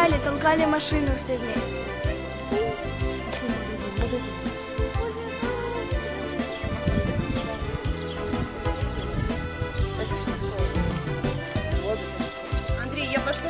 гуляли, толкали машину все вместе. Андрей, я пошла?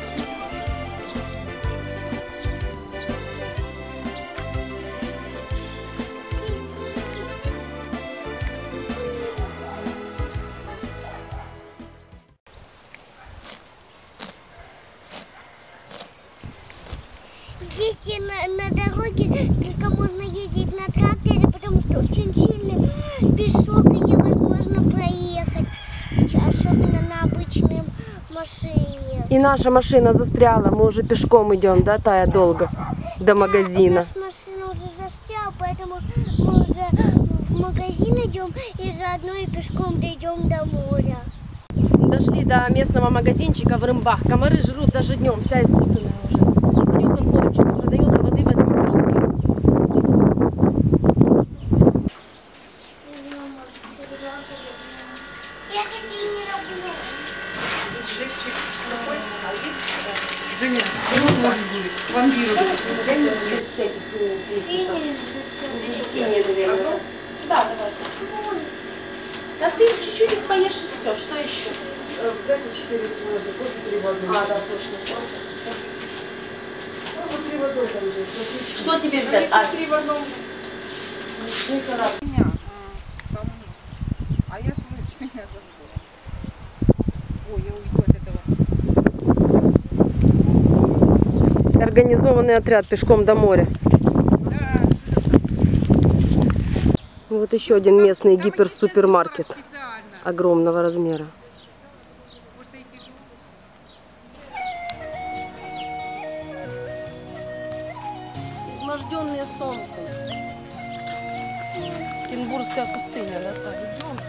Здесь на дороге только можно ездить на тракторе, потому что очень сильный песок и невозможно проехать, особенно на обычной машине. И наша машина застряла, мы уже пешком идем, да, Тая, долго до магазина. Наша машина уже застряла, поэтому мы уже в магазин идем и заодно и пешком дойдем до моря. Дошли до местного магазинчика в Рымбах. Комары жрут даже днем, вся искусственная уже. Пойдем посмотрим, что там продается, воды возьмем, может, пьем. Я такие не люблю. Женя, может будет. Вампиру. Синие, наверное. Да, давай. Да ты чуть-чуть их поешь и все. Что еще? Дайте 4 воды, кофе 3 в одном. А, да, точно. Просто 3 в одном там есть. Что тебе взять? А 3 в одном. А я слышу, меня забыла. Ой, я уйду от этого. Организованный отряд пешком до моря. Вот еще один местный гиперсупермаркет огромного размера. Изможденные солнцем. Кенбургская пустыня, да, так, идем.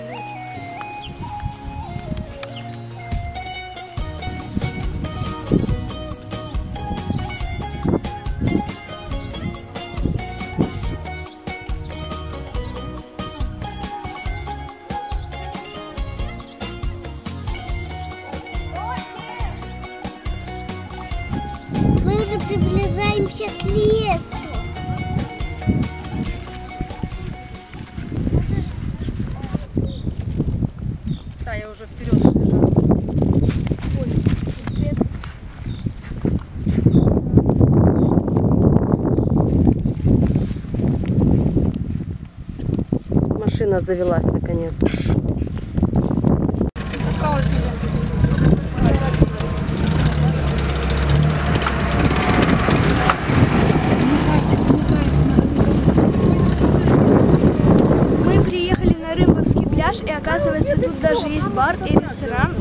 Мы уже приближаемся к лесу. Да, я уже вперед побежала. Машина завелась наконец-то. Мы приехали на Рымбовский пляж, и оказывается, тут даже есть бар и ресторан.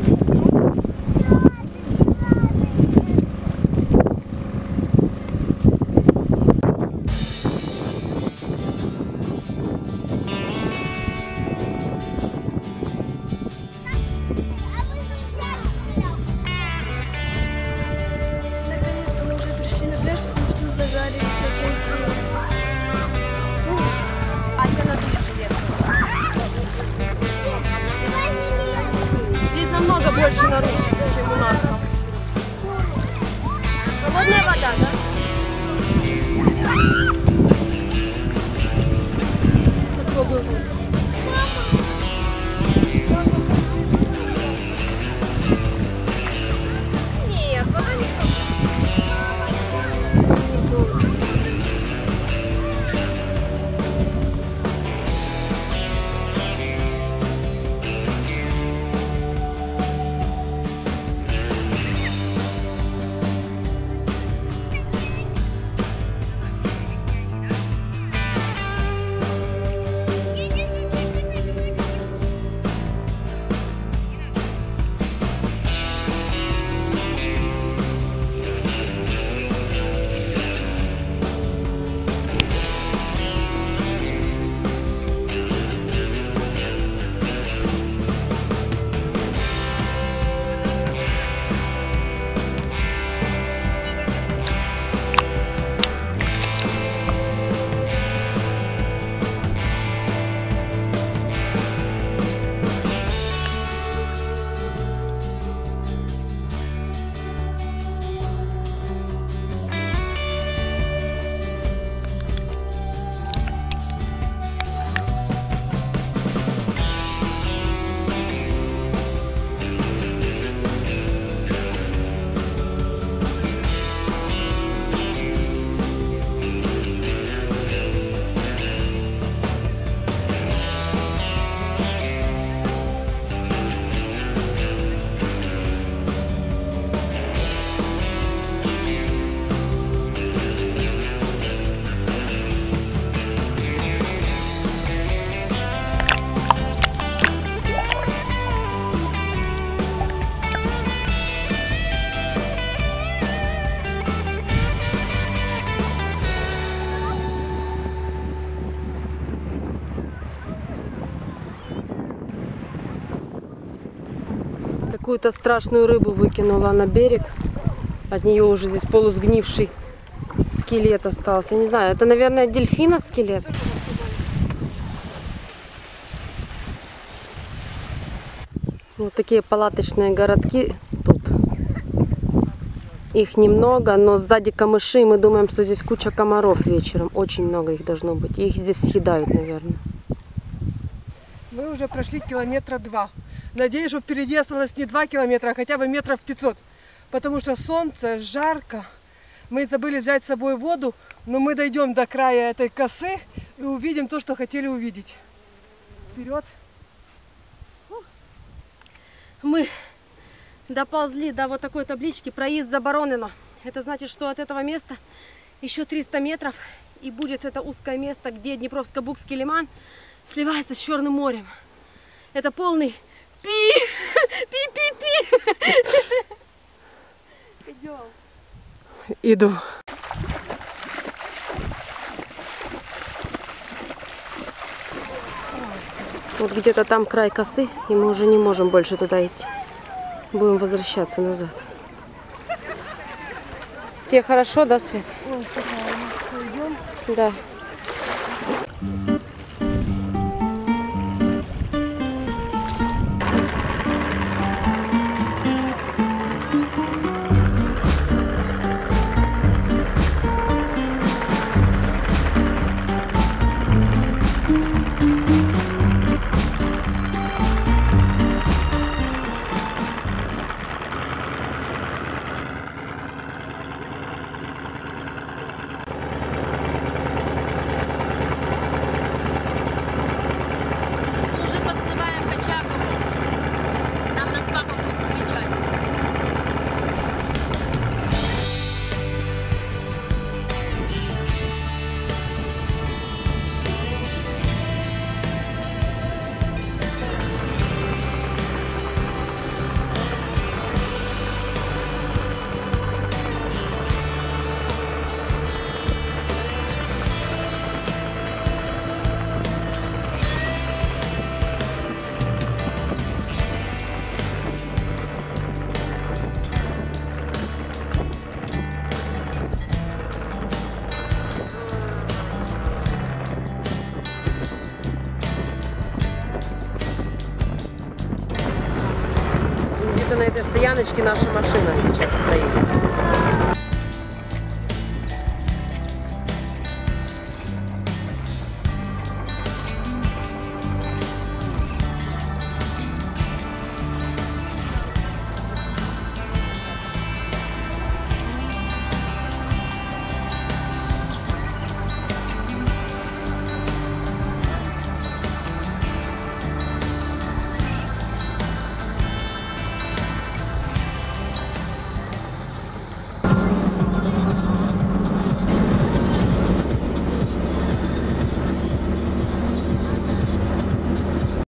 Наконец-то мы уже пришли на пляж, потому что зажарились очень сильно. Ася на душе ехала. Здесь намного больше народу, чем у нас. Холодная вода, да? Попробуй. Нет, вода не какую-то страшную рыбу выкинула на берег. От нее уже здесь полусгнивший скелет остался. Я не знаю, это, наверное, дельфина скелет. Вот такие палаточные городки тут. Их немного, но сзади камыши, и мы думаем, что здесь куча комаров вечером. Очень много их должно быть. И их здесь съедают, наверное. Мы уже прошли километра 2. Надеюсь, что впереди осталось не 2 километра, а хотя бы метров 500. Потому что солнце, жарко. Мы забыли взять с собой воду, но мы дойдем до края этой косы и увидим то, что хотели увидеть. Вперед! Мы доползли до вот такой таблички «Проезд заборонено». Это значит, что от этого места еще 300 метров и будет это узкое место, где Днепровско-Букский лиман сливается с Черным морем. Это полный пи-пи-пи. Идем. Иду. Вот где-то там край косы, и мы уже не можем больше туда идти. Будем возвращаться назад. Тебе хорошо, да, Свет? Да. На этой стояночке наша машина сейчас стоит.